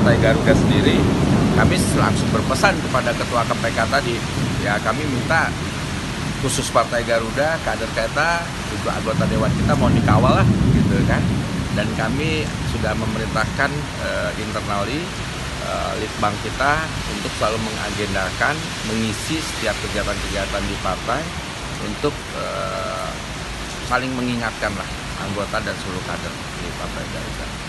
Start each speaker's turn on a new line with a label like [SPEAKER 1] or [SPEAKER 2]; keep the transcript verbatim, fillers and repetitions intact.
[SPEAKER 1] Partai Garuda sendiri, kami langsung berpesan kepada Ketua K P K tadi, ya kami minta khusus Partai Garuda, kader kita, juga anggota Dewan kita mau dikawal lah, gitu kan. Dan kami sudah memerintahkan uh, internali uh, litbang kita untuk selalu mengagendakan, mengisi setiap kegiatan-kegiatan di partai untuk uh, saling mengingatkan lah anggota dan seluruh kader di Partai Garuda.